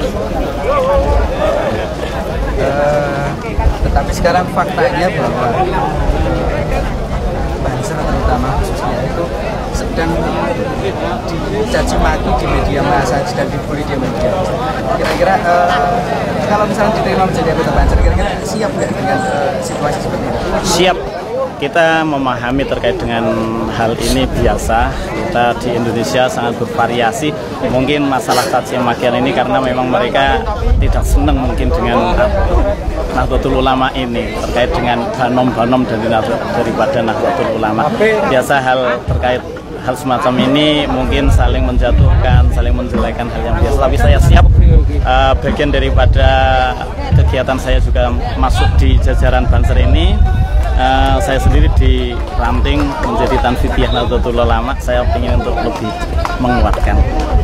Uh, tetapi sekarang faktanya bahwa Banser terutama khususnya itu sedang dicaci maki di media massa, sedang dibully di media. Kira-kira uh, kalau misalnya diterima menjadi anggota Banser, kira-kira siap nggak dengan uh, situasi seperti itu? Siap. Kita memahami terkait dengan hal ini biasa. Kita di Indonesia sangat bervariasi. Mungkin masalah caci makian ini karena memang mereka tidak senang mungkin dengan Nahdlatul Ulama ini terkait dengan banom-banom dari daripada Nahdlatul Ulama. Biasa hal terkait hal semacam ini mungkin saling menjatuhkan, saling menjelekan hal yang biasa. Tapi saya siap. Uh, bagian daripada kegiatan saya juga masuk di jajaran Banser ini. Uh, saya sendiri diranting menjadi Tanfidiyah Nahdlatul Ulama. Saya ingin untuk lebih menguatkan.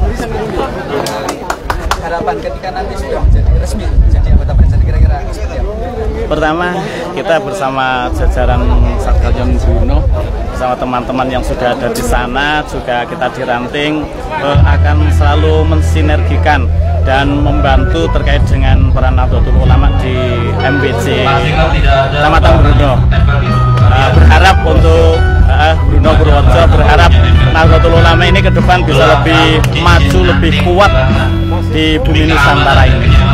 Harapan ketika nanti sudah menjadi resmi menjadi anggota Banser kira-kira seperti apa? Pertama, kita bersama jajaran Satkarjo Bruno, bersama teman-teman yang sudah ada di sana, juga kita diranting uh, akan selalu mensinergikan dan membantu terkait dengan peran Nahdlatul Ulama di M B C Kecamatan Bruno. Uh, berharap untuk uh, Bruno Purworejo, berharap Nahdlatul Ulama ini ke depan bisa lebih maju, lebih kuat di bumi Nusantara ini.